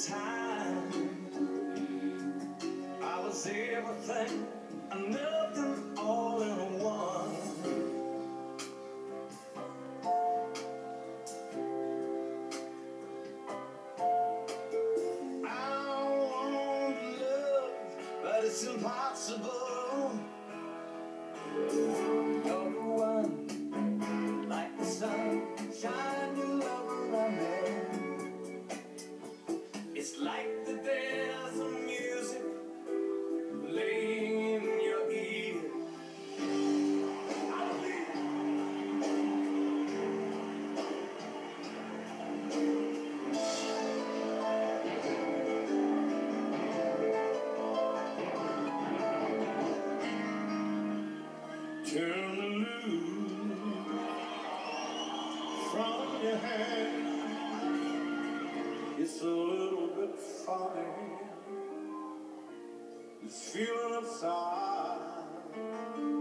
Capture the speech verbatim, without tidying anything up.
time. I was everything and nothing all in one. I want love, but it's impossible. You're the one, like the sun, shining love around me. It's like the dance of music laying in your ear. I believe. Turn the loose from your hand. It's a little bit funny, this feeling inside.